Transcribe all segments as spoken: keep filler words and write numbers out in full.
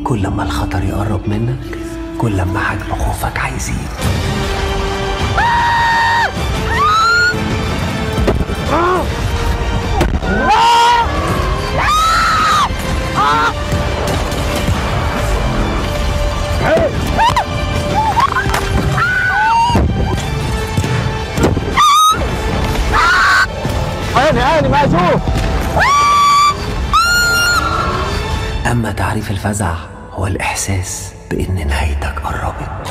كل ما الخطر يقرب منك كل ما حجم خوفك هيزيد. هاني هاني ما اشوف. أما تعريف الفزع هو الإحساس بإن نهايتك قربت.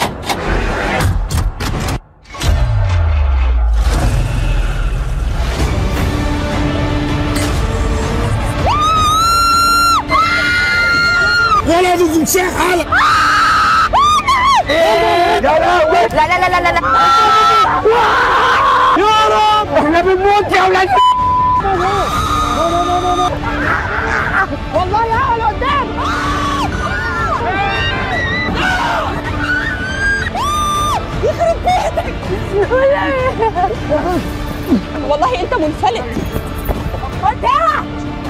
ولا بتمسح على يا لهوي. لا لا لا لا لا يا رب احنا بنموت يا ولاد. والله هقعد قدام. يخرب بيتك. والله انت منفلت. وداع.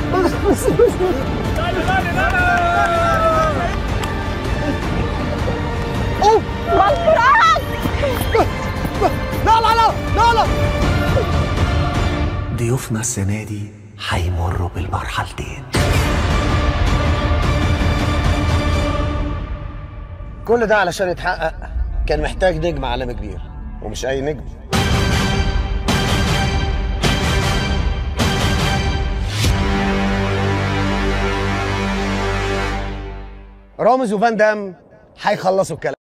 اوه مصرعك. لا لا لا لا لا. ضيوفنا السنة دي هيمروا بالمرحلتين. كل ده علشان يتحقق كان محتاج نجم عالمي كبير، ومش أي نجم. رامز وفان دام هيخلصوا الكلام.